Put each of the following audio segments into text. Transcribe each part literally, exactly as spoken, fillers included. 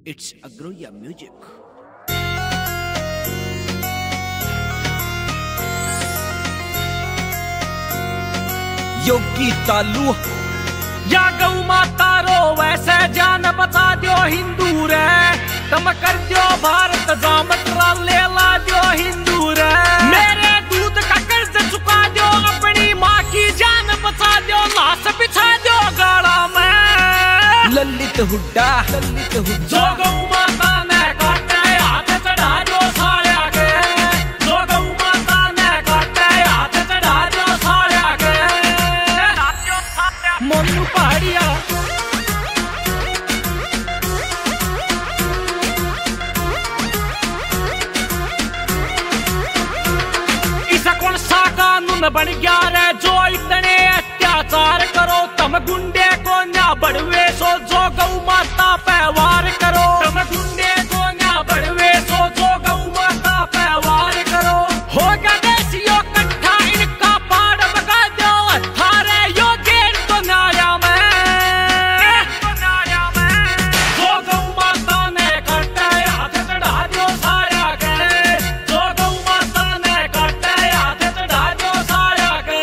It's Agroya Music. योगी तालू या गौ माता रो वैसे जान बचा दो हिंदू रे, तम कर दो भारत जामत ले ला दो हिंदू रे। मेरे दूध का कर्ज चुका दो, अपनी माँ की जान बचा दो, लाश बिछा दो गाड़ा में। ललित हुड्डा ललित हुड्डा जो गौ माता ने काटे हाथ चढ़ा दो साया के, जो गौ माता ने काटे हाथ चढ़ा दो साया के। मोनू पहाड़िया इसा कौन सा कानून बन गया रे, जो इतने अत्याचार करो तम गुंडे को ना बढ़वे सो, जो गौ माता पे वार करो तम गुंडे को ना बढ़वे सो, जो गौ माता पे वार करो। होगा देसियों कट्ठा इनका पाड़ बगा दो, थारे यो गेर तो नाया में, तो नाया में। जो गौ माता ने काटे हाथ चढ़ा दो साया के, जो गौ माता ने काटे हाथ चढ़ा दो साया के।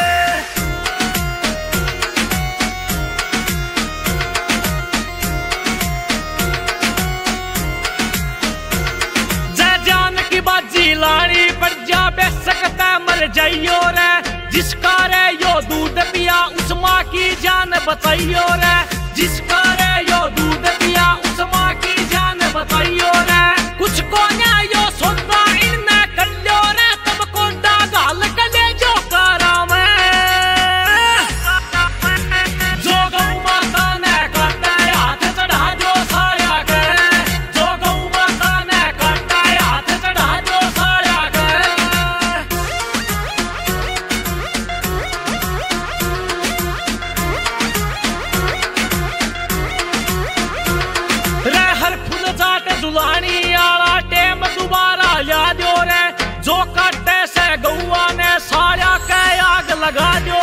जय जान की बाजी लाड़ी पर जा बे सकता मर जाइयो रे, जिसका रे यो दूध पिया उस माँ की जान बचाइयो रे, जिसका रे यो दूध पिया उस माँ की जान बचाइयो रे। कुछ को ना यो सोता इनने कर लो रे, तब को डाल कले जो कारा में। जो गौ माता ने काटे हाथ चढ़ा दो साया के, जो गौ माता ने काटे हाथ चढ़ा दो साया के। रे हर फूल जाट जुलानी आला टेम दोबारा ला दो रे, जो काटे से गौआ ने साया के आग लगा दो